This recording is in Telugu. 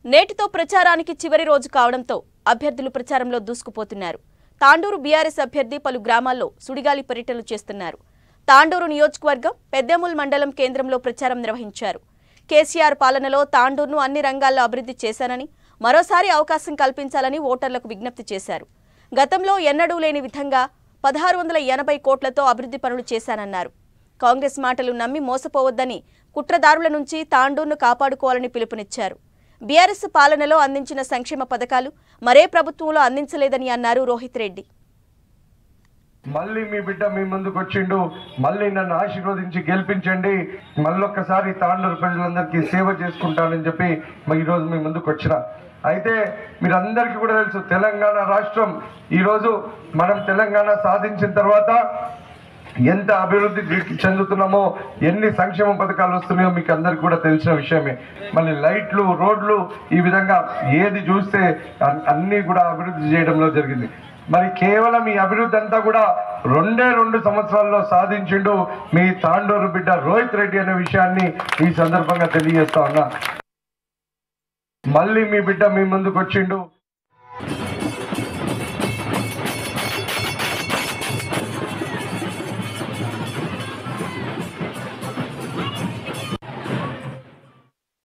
నేటితో ప్రచారానికి చివరి రోజు కావడంతో అభ్యర్థులు ప్రచారంలో దూసుకుపోతున్నారు. తాండూరు బీఆర్ఎస్ అభ్యర్థి పలు గ్రామాల్లో సుడిగాలి పర్యటనలు చేస్తున్నారు. తాండూరు నియోజకవర్గం పెద్దెముల్ మండలం కేంద్రంలో ప్రచారం నిర్వహించారు. కేసీఆర్ పాలనలో తాండూరును అన్ని రంగాల్లో అభివృద్ధి చేశానని, మరోసారి అవకాశం కల్పించాలని ఓటర్లకు విజ్ఞప్తి చేశారు. గతంలో ఎన్నడూ లేని విధంగా 1680 కోట్లతో అభివృద్ధి పనులు చేశానన్నారు. కాంగ్రెస్ మాటలు నమ్మి మోసపోవద్దని, కుట్రదారుల నుంచి తాండూరును కాపాడుకోవాలని పిలుపునిచ్చారు. బీఆర్ఎస్ పాలనలో అందించిన సంక్షేమ పథకాలు మరే ప్రభుత్వంలో అందించలేదని అన్నారు రోహిత్ రెడ్డి. మళ్ళీ మీ బిడ్డ మీ ముందుకు వచ్చిండు, మళ్ళీ నన్ను ఆశీర్వదించి గెలిపించండి, మళ్ళొక్కసారి తాండూరు ప్రజలందరికీ సేవ చేసుకుంటానని చెప్పి ఈరోజు మీ ముందుకు వచ్చిన. అయితే మీరందరికీ కూడా తెలుసు, తెలంగాణ రాష్ట్రం ఈరోజు మనం తెలంగాణ సాధించిన తర్వాత ఎంత అభివృద్ధి చెందుతున్నామో, ఎన్ని సంక్షేమ పథకాలు వస్తున్నాయో మీకు అందరికి కూడా తెలిసిన విషయమే. మళ్ళీ లైట్లు, రోడ్లు, ఈ విధంగా ఏది చూస్తే అన్నీ కూడా అభివృద్ధి చేయడంలో జరిగింది. మరి కేవలం ఈ అభివృద్ధి అంతా కూడా 2 సంవత్సరాల్లో సాధించిండు మీ తాండూరు బిడ్డ రోహిత్ రెడ్డి అనే విషయాన్ని ఈ సందర్భంగా తెలియజేస్తా ఉన్నా. మళ్ళీ మీ బిడ్డ మీ ముందుకు వచ్చిండు.